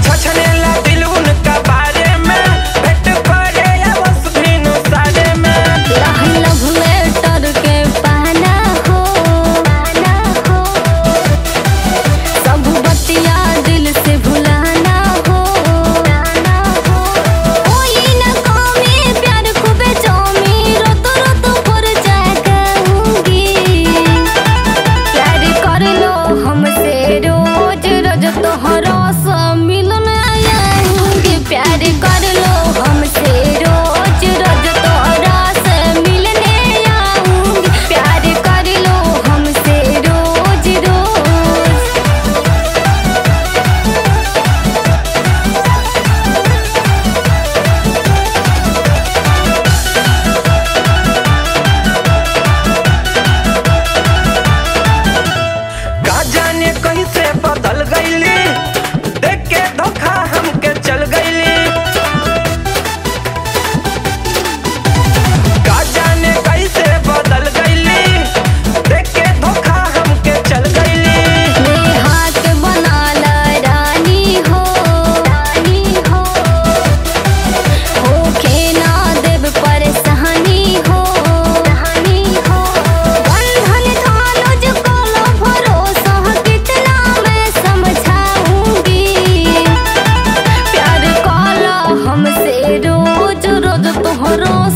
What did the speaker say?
छछनेला दिल उनका बारे में, भेंट करे बस भीनु सारे में। लव लेटर के पाना हो, सब बतिया दिल से भुलाना हो। कोई न कमी प्यार खूबे जमी, रोत रोत पर जा कहूंगी। प्यार कर लो हमसे रोज रोज तोहरा से मिलन आऊंगी। प्यार कर लो हमसे रोज रोज तोहरा से मिलने आऊंगी। प्यार कर लो हमसे रोज रोज। का जाने कैसे बदल गईली, देख के धोखा हमके चल गईली। का जाने कैसे बदल गईली, देख के धोखा हमके चल गईली। मेरे हाथ बना ला रानी हो, होके ना देव परेशानी हो। बंधन थालो जो कालो भरोसा, कितना मैं समझाऊंगी। प्यार काला हमसे रोज रोज तोहरा